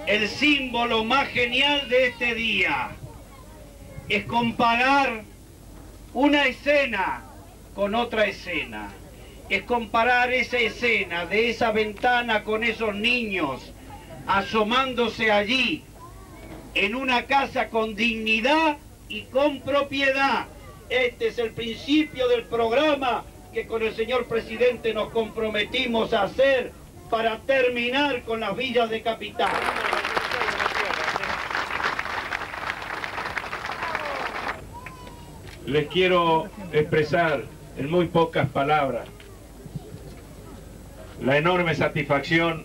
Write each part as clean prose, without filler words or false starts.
el símbolo más genial de este día. Es comparar una escena con otra escena. Es comparar esa escena de esa ventana con esos niños asomándose allí en una casa con dignidad y con propiedad. Este es el principio del programa que con el señor presidente nos comprometimos a hacer para terminar con las villas de capital. Les quiero expresar en muy pocas palabras la enorme satisfacción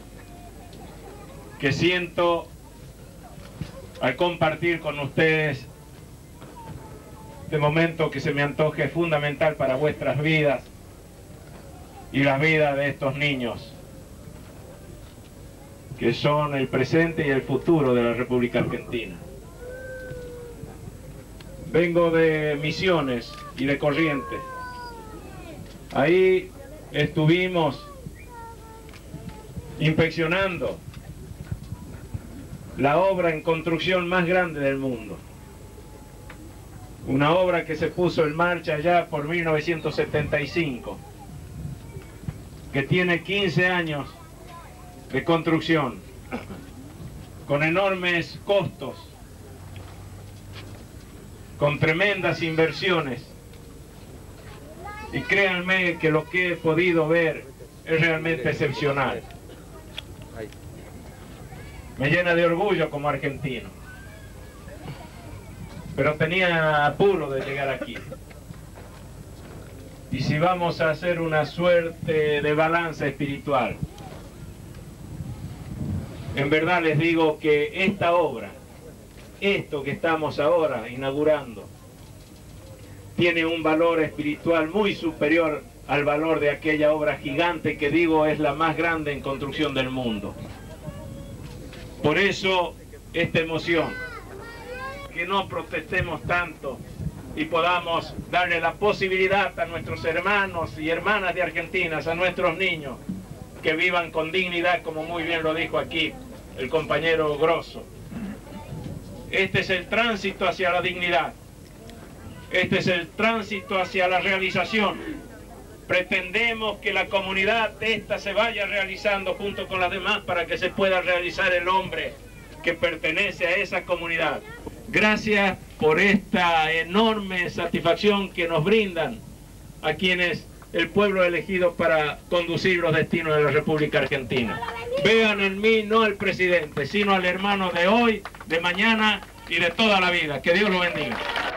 que siento al compartir con ustedes este momento que se me antoje fundamental para vuestras vidas y la vida de estos niños, que son el presente y el futuro de la República Argentina. Vengo de Misiones y de Corrientes. Ahí estuvimos inspeccionando la obra en construcción más grande del mundo. Una obra que se puso en marcha ya por 1975, que tiene 15 años de construcción, con enormes costos, con tremendas inversiones. Y créanme que lo que he podido ver es realmente excepcional. Me llena de orgullo como argentino. Pero tenía apuro de llegar aquí. Y si vamos a hacer una suerte de balanza espiritual, en verdad les digo que esta obra, esto que estamos ahora inaugurando, tiene un valor espiritual muy superior al valor de aquella obra gigante que digo es la más grande en construcción del mundo. Por eso esta emoción, que no protestemos tanto y podamos darle la posibilidad a nuestros hermanos y hermanas de Argentina, a nuestros niños, que vivan con dignidad, como muy bien lo dijo aquí el compañero Grosso. Este es el tránsito hacia la dignidad. Este es el tránsito hacia la realización. Pretendemos que la comunidad esta se vaya realizando junto con las demás para que se pueda realizar el hombre que pertenece a esa comunidad. Gracias por esta enorme satisfacción que nos brindan a quienes el pueblo ha elegido para conducir los destinos de la República Argentina. Vean en mí no al presidente, sino al hermano de hoy, de mañana y de toda la vida. Que Dios lo bendiga.